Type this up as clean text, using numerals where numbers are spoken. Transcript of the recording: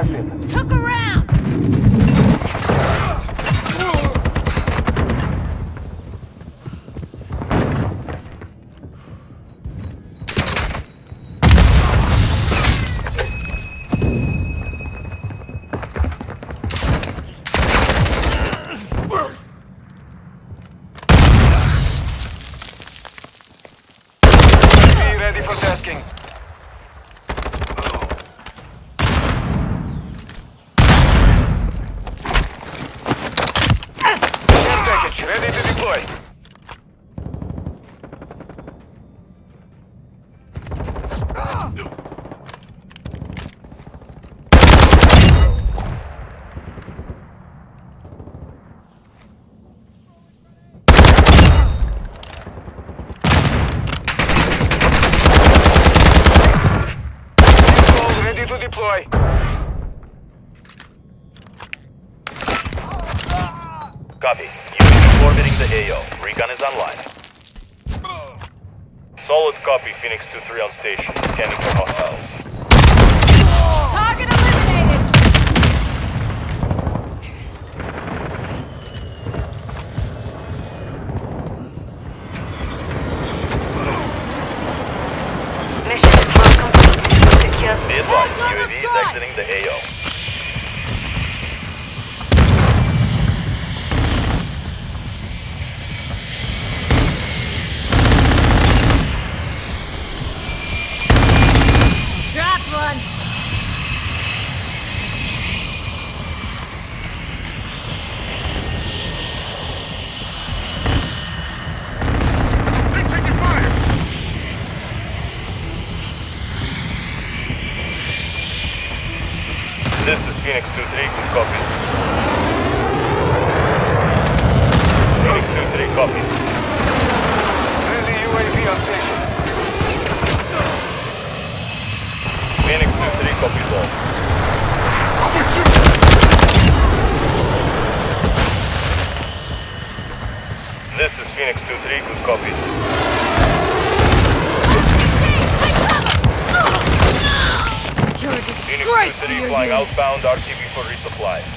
active. Took a round! Ready for tasking. Care package ready to deploy. Ready to deploy. Copy. Unit orbiting the AO. Recon is online. Solid copy, Phoenix 2-3 on station. Scanning for hostiles. Target eliminated! Mission control complete. Secure. Be advised, Hands on the UAV is strike. exiting the AO. Dropped one! They're taking fire! This is Phoenix 2-3, good copy. Phoenix 2-3, copy. Friendly UAV on station. Phoenix 2-3, copies all. I'm with you! This is Phoenix 2-3, good copy. You're a Phoenix disgrace to 2-3 your flying unit! outbound, RTB for resupply.